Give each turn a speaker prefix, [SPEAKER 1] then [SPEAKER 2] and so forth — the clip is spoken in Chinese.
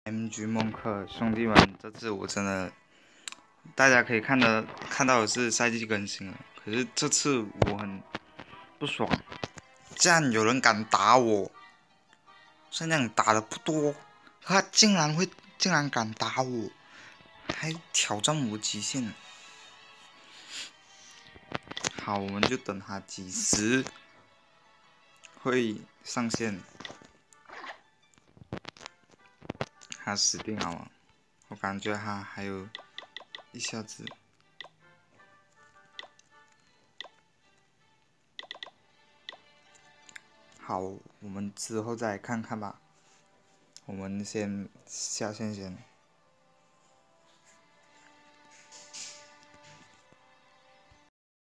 [SPEAKER 1] MG 梦客兄弟们，这次我真的，大家可以看到的是赛季更新了，可是这次我很不爽，竟然有人敢打我，虽然这样打的不多，他竟然敢打我，还挑战我极限。好，我们就等他几时会上线。他死定了吗？我感觉他还有一下子。好，我们之后再看看吧。我们先下线先。